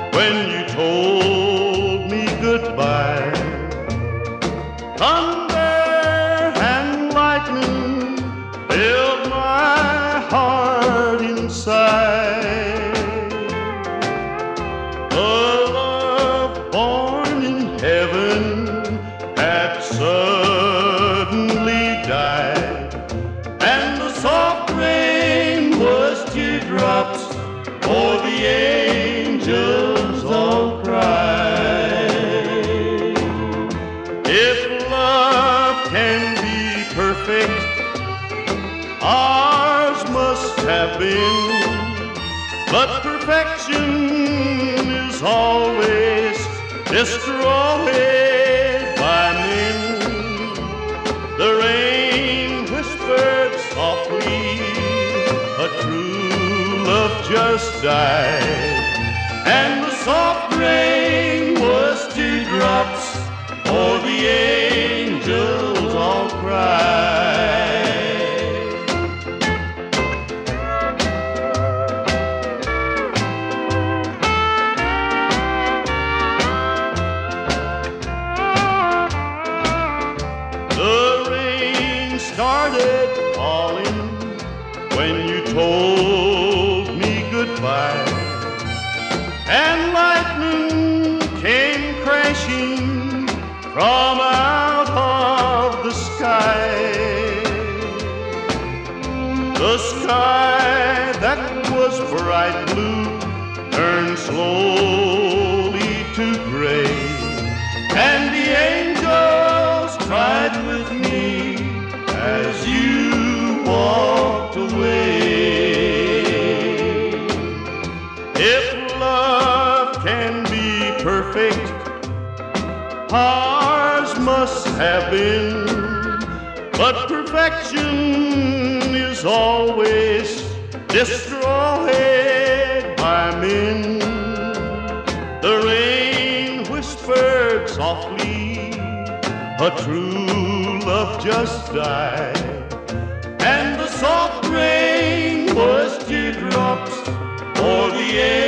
when you told me goodbye. Thunder and lightning filled my heart inside. A love born in heaven had suddenly died, and the soft rain was teardrops, for the angels all cried. If love can be perfect, ours must have been, but perfection is always destroyed by men. The rain whispered softly, a true love just died, and the soft rain was teardrops, for the angels all cried. The rain started falling when you told me goodbye, and lightning came crashing from out of the sky. The sky that was bright blue turned slowly to gray, and the angels cried with me as you walked away. If love can be perfect, ours must have been, but perfection is always destroyed by men. The rain whispered softly, a true love just died, and the soft rain was teardrops for the